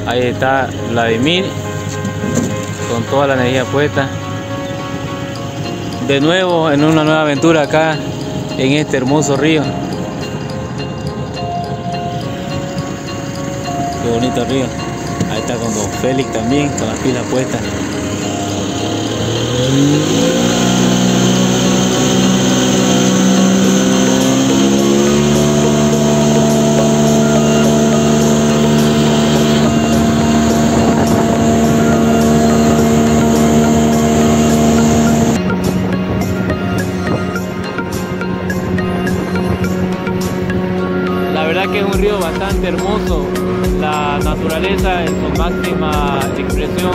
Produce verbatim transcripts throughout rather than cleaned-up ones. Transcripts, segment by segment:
Ahí está Vladimir con toda la energía puesta. De nuevo en una nueva aventura acá en este hermoso río. Qué bonito río. Ahí está con Don Félix también, con las pilas puestas. La verdad que es un río bastante hermoso, la naturaleza en su máxima expresión.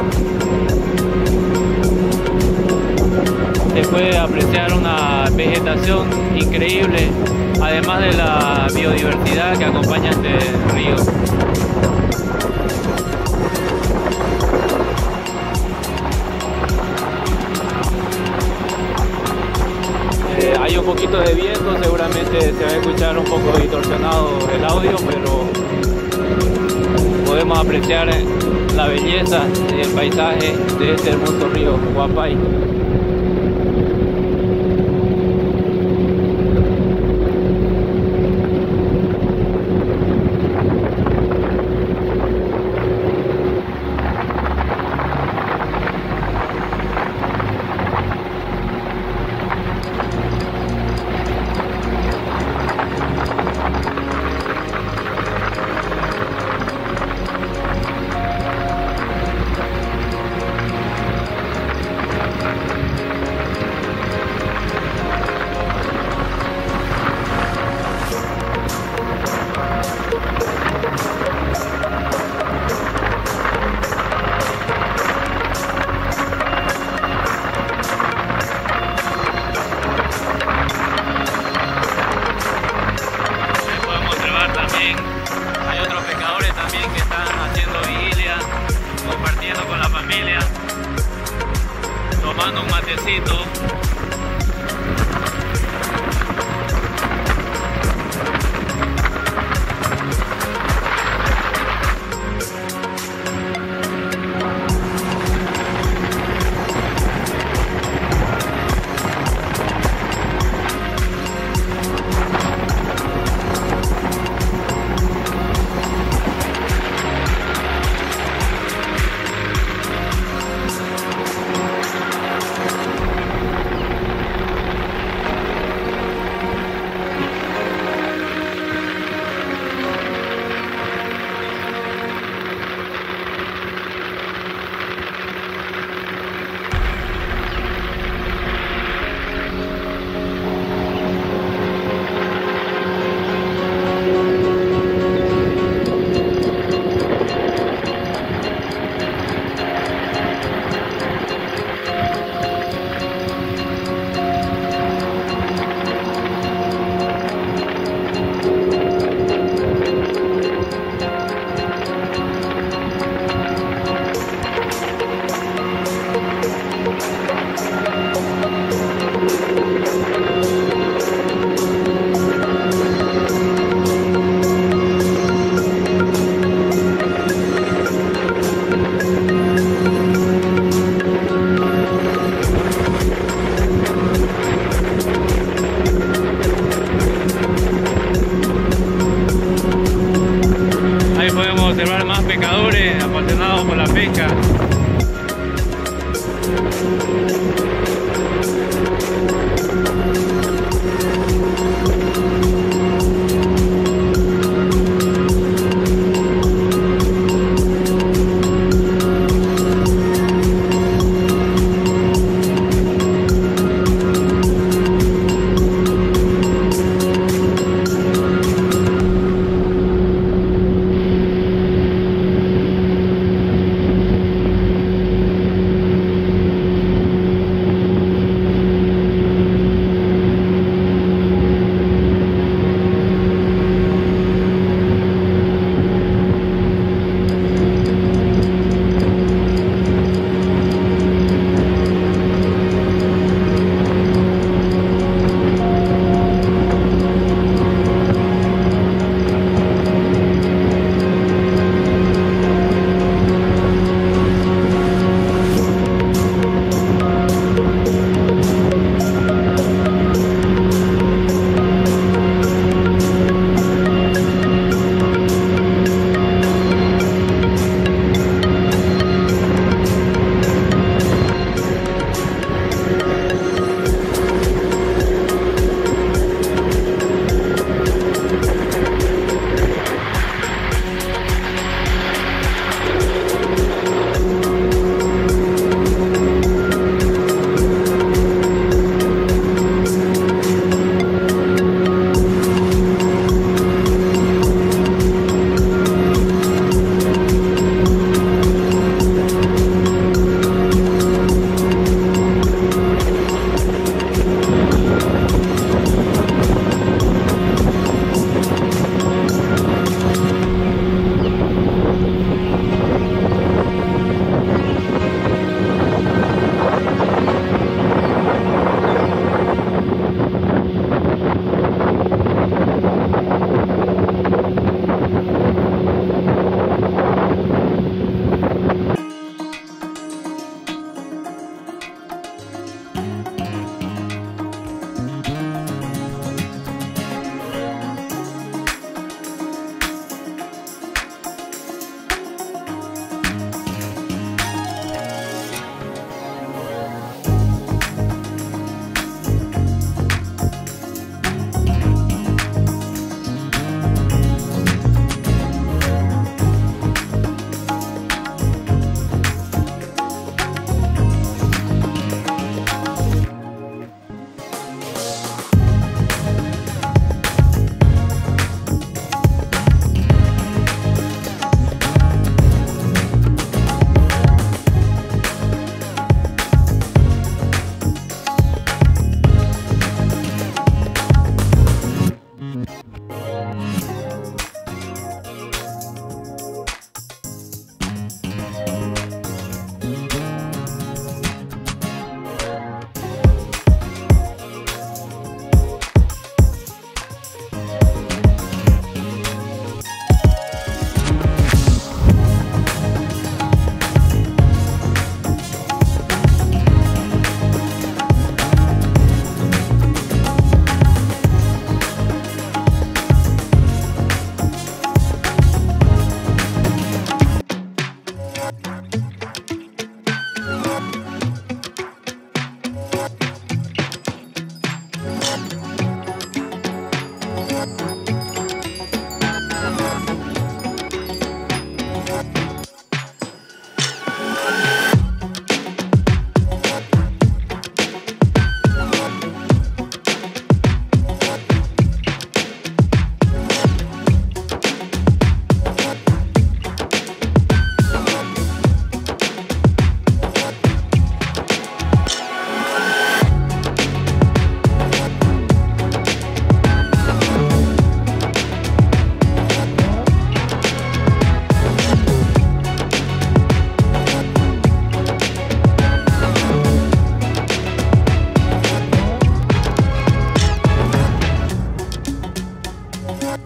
Se puede apreciar una vegetación increíble, además de la biodiversidad que acompaña este río. Eh, hay un poquito de viento, seguramente se va a escuchar un poco distorsionado el audio, pero podemos apreciar la belleza y el paisaje de este hermoso río Huapay.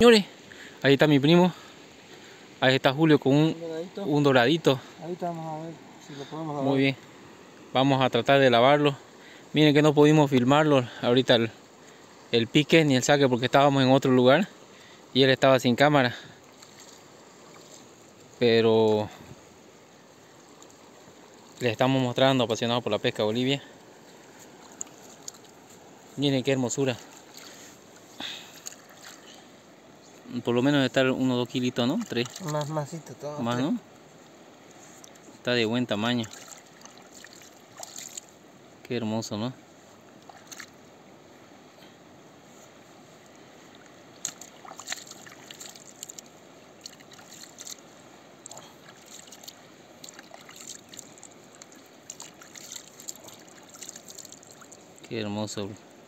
Señores, ahí está mi primo. Ahí está Julio con un, Un doradito. un doradito. Ahí vamos a ver si lo podemos lavar. Muy bien. Vamos a tratar de lavarlo. Miren que no pudimos filmarlo ahorita el, el pique ni el saque porque estábamos en otro lugar y él estaba sin cámara. Pero les estamos mostrando, apasionados por la pesca Bolivia. Miren qué hermosura. Por lo menos estar unos dos kilitos, ¿no? Tres. Más, masito, todo. Más, ¿no? Está de buen tamaño. Qué hermoso, ¿no? Qué hermoso.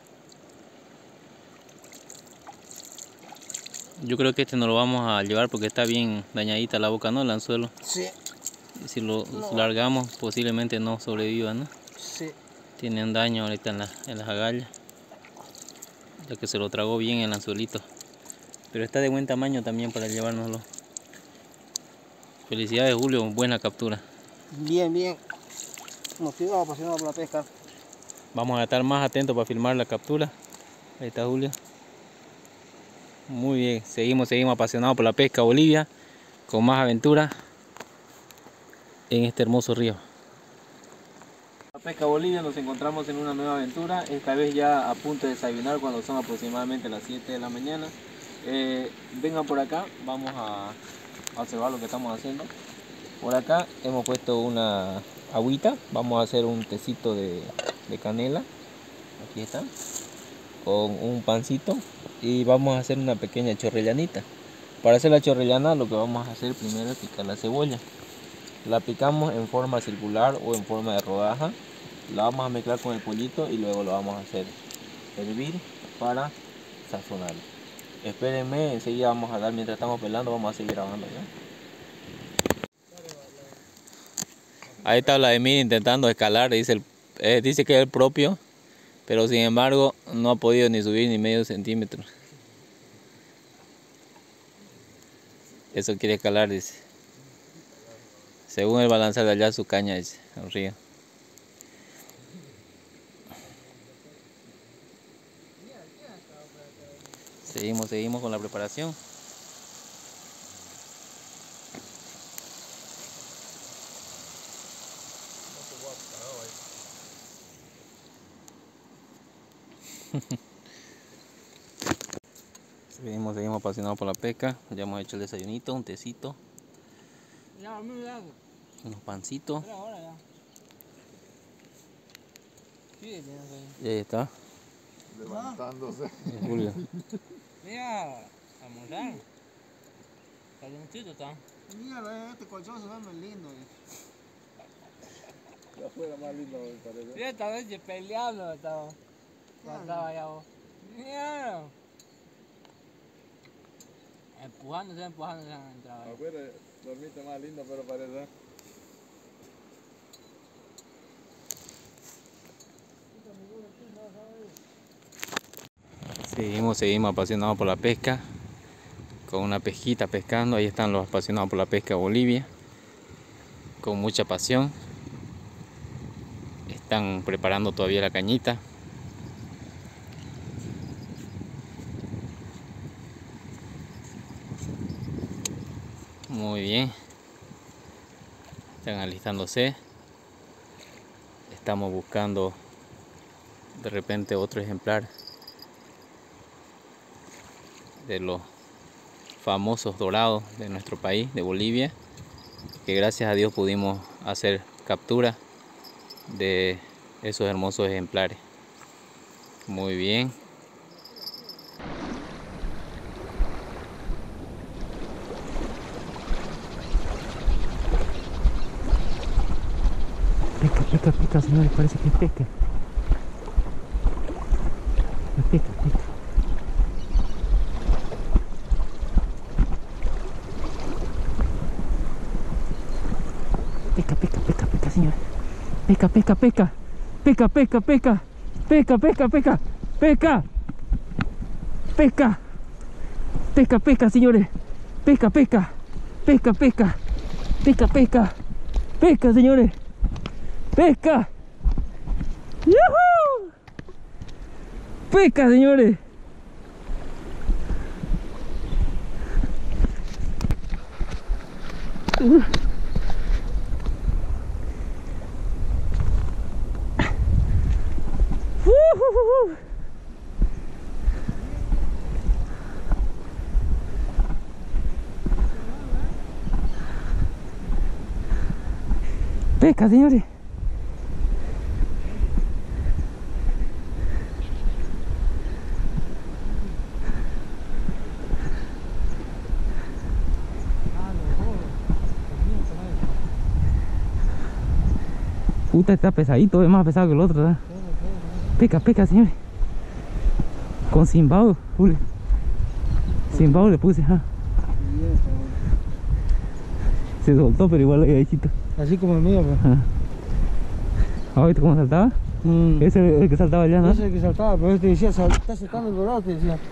Yo creo que este no lo vamos a llevar porque está bien dañadita la boca, ¿no? El anzuelo. Sí. Y si lo No. largamos posiblemente no sobreviva, ¿no? Sí. Tiene un daño ahorita en, la, en las agallas. Ya que se lo tragó bien el anzuelito. Pero está de buen tamaño también para llevárnoslo. Felicidades, Julio, buena captura. Bien, bien. Motivado, apasionado por la pesca. Vamos a estar más atentos para filmar la captura. Ahí está Julio. Muy bien, seguimos, seguimos apasionados por la pesca Bolivia, con más aventuras en este hermoso río. La pesca Bolivia, nos encontramos en una nueva aventura, esta vez ya a punto de desayunar cuando son aproximadamente las siete de la mañana. Eh, vengan por acá, vamos a observar lo que estamos haciendo. Por acá hemos puesto una agüita, vamos a hacer un tecito de, de canela, aquí está, con un pancito. Y vamos a hacer una pequeña chorrellanita. Para hacer la chorrellana lo que vamos a hacer primero es picar la cebolla. La picamos en forma circular o en forma de rodaja. La vamos a mezclar con el pollito y luego lo vamos a hacer hervir para sazonarlo. Espérenme, enseguida vamos a dar, mientras estamos pelando vamos a seguir grabando, ¿ya? Ahí está Vladimir intentando escalar, dice, el, eh, dice que es el propio. Pero sin embargo no ha podido ni subir ni medio centímetro. Eso quiere escalar, dice. Según el balanzar de allá su caña, dice, al río. Seguimos, seguimos con la preparación. Seguimos, seguimos apasionados por la pesca. Ya hemos hecho el desayunito, un tecito, Ya, mira. unos pancitos. Ahora ya. Sí, Y ahí está. Levantándose. Julio. mira, almorzar. Calientito está. Mira, este colchón se ve muy lindo. Ya fuera más lindo, me parece. Sí, esta vez peleando estaba. Estaba allá vos. Mira. Empujándose, empujándose han entrado. Afuera dormiste más lindo, pero parece. Seguimos, seguimos apasionados por la pesca. Con una pesquita pescando. Ahí están los apasionados por la pesca Bolivia. Con mucha pasión. Están preparando todavía la cañita. Muy bien. Están alistándose. Estamos buscando de repente otro ejemplar de los famosos dorados de nuestro país, de Bolivia, que gracias a Dios pudimos hacer captura de esos hermosos ejemplares. Muy bien. Pesca, pesca, pesca, señores, parece que es pesca. Es pesca, pesca. Pesca, pesca, pesca, pesca, señores. Pesca, pesca, pesca. Pesca, pesca, pesca. Pesca, pesca, pesca. Pesca. Pesca. Pesca, pesca, señores. Pesca, pesca. Pesca, pesca. Pesca, pesca. Pesca, señores. Pesca. ¡Yuhu! Pesca, señores. Uh. Uh-huh. Pesca, señores. Puta, está pesadito, es más pesado que el otro, ¿verdad? Pesca, pesca, señores. Con Zimbabue, Julio. Zimbabue le puse, ¿ah? Se soltó, pero igual ahí chito. Así como el mío, pues. ¿Ah, viste cómo saltaba? Mm. Ese es el que saltaba allá, ¿no? Ese es el que saltaba, pero este decía, sal, está saltando el dorado, te decía.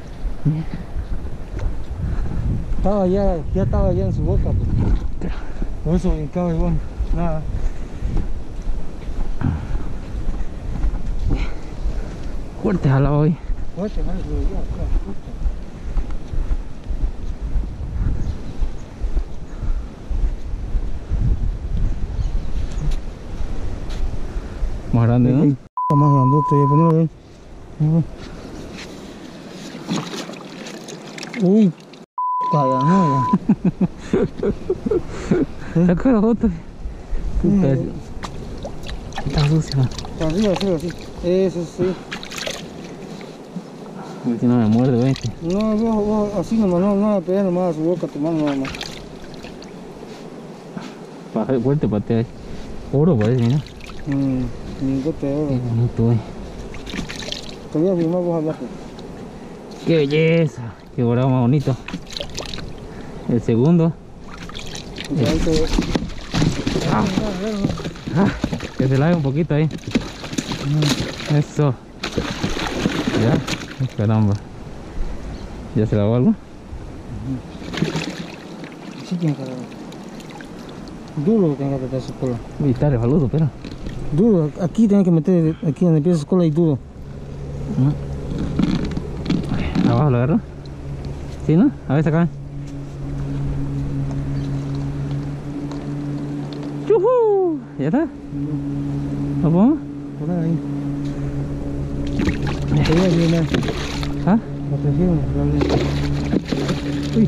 Estaba ya, ya estaba ya en su boca, pues. Por eso brincaba igual, nada. Fuerte jalaba hoy. Fuerte, madre, pero ya, ya, justo. Más grande, ¿no? Sí, más grandote, ya ponelo ahí. Uy, calla, no, ya. Saca la foto. Puta, está sucia. Arriba, arriba, sí. Eso sí. A ver si no me muerde, vete. No, vos, vos, así nomás, no, no la pegas nomás a su boca, tu mano nada más. Baja fuerte, patea. Oro parece, ¿no? Mmm, lingote de oro. Qué bonito, eh. Te voy a filmar vos abajo. Qué belleza. Qué dorado más bonito. El segundo. Y ahí te... Ah. Ah, que se lave un poquito ahí. Eso. Ya. Caramba. ¿Ya se lavó algo? Sí tiene que agarrar. Duro tiene que apretar su cola. Uy, está resbaloso, pero. Duro, aquí tiene que meter, aquí donde empieza su cola y duro. Abajo lo agarro. ¿Sí, no? A ver, saca. ¡Yuhu! ¿Ya está? ¿Lo pongo? Por ahí. Te voy a filmar. ¿Ah? Lo prefiero, realmente. Uy,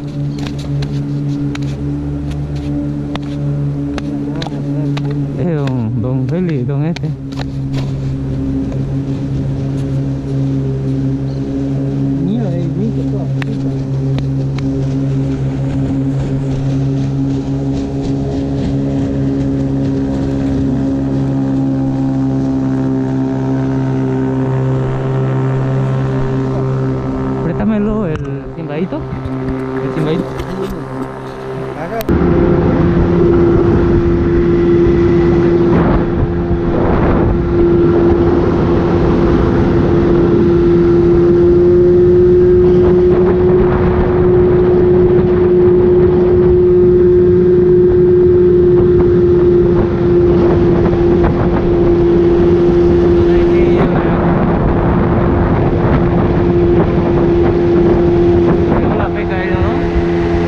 es don, don Feli, don este. Mira, ahí, mira, toda chica. Préstamelo el cimbadito. El cimbadito. La pesca ahí, ¿no?